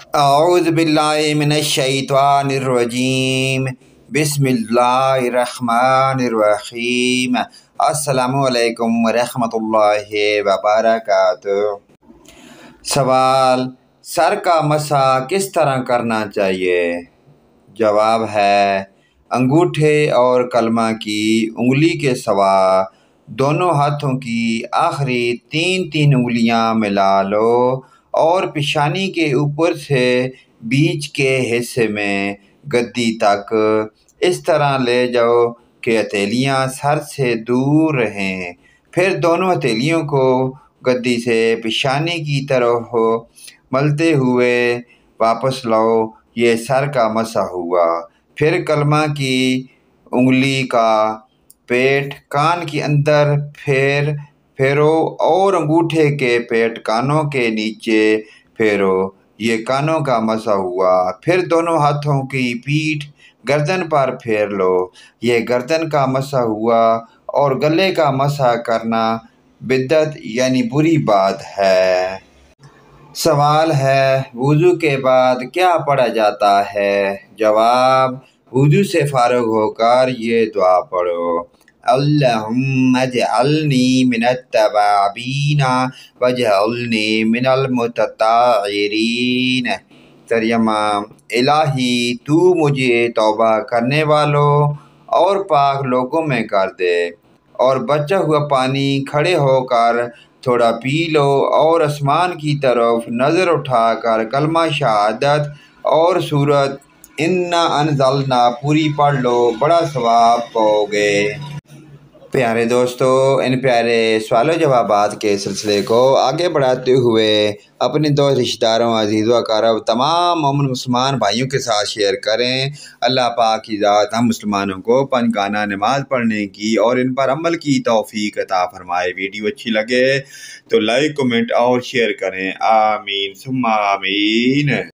اعوذ باللہ من الشیطان الرجیم بسم اللہ الرحمن الرحیم السلام علیکم ورحمۃ اللہ وبرکاتہ۔ سوال: سر کا مسح کس طرح کرنا چاہیے؟ جواب ہے: انگوٹھے اور کلمہ کی انگلی کے سوا دونوں ہاتھوں کی آخری تین انگلیاں ملا لو اور پیشانی کے اوپر سے بیچ کے حصے میں گدی تک اس طرح لے جاؤ کہ ہتھیلیاں سر سے دور رہیں۔ پھر دونوں ہتھیلیوں کو گدی سے پیشانی کی طرف ملتے ہوئے واپس لاؤ، یہ سر کا مسح ہوا۔ پھر کلمہ کی انگلی کا پیٹ کان کے اندر پھیرو اور انگوٹھے کے پیٹ کانوں کے نیچے پھیرو، یہ کانوں کا مسح ہوا۔ پھر دونوں ہاتھوں کی پیٹھ گردن پر پھیر لو، یہ گردن کا مسح ہوا۔ اور گلے کا مسح کرنا بدعت یعنی بری بات ہے۔ سوال ہے: وضو کے بعد کیا پڑھا جاتا ہے؟ جواب: وضو سے فارغ ہو کر یہ دعا پڑھو: اللہم اجعلنی من التوابین واجعلنی من المتطہرین۔ ترجمہ: الہی تو مجھے توبہ کرنے والوں اور پاک لوگوں میں کر دے، اور بچا ہوا پانی کھڑے ہو کر تھوڑا پی لو، اور آسمان کی طرف نظر اٹھا کر کلمہ شہادت اور سورۃ انا انزلنا پوری پڑھ لو، بڑا ثواب پاؤ گے۔ پیارے دوستو، ان پیارے سوال و جوابات کے سلسلے کو آگے بڑھاتے ہوئے اپنے دوست رشتہ داروں، عزیز و اقارب، تمام مومن مسلمان بھائیوں کے ساتھ شیئر کریں۔ اللہ پاک کی ذات ہم مسلمانوں کو پنجگانہ نماز پڑھنے کی اور ان پر عمل کی توفیق عطا فرمائے۔ ویڈیو اچھی لگے تو لائک، کمنٹ اور شیئر کریں۔ آمین ثم آمین۔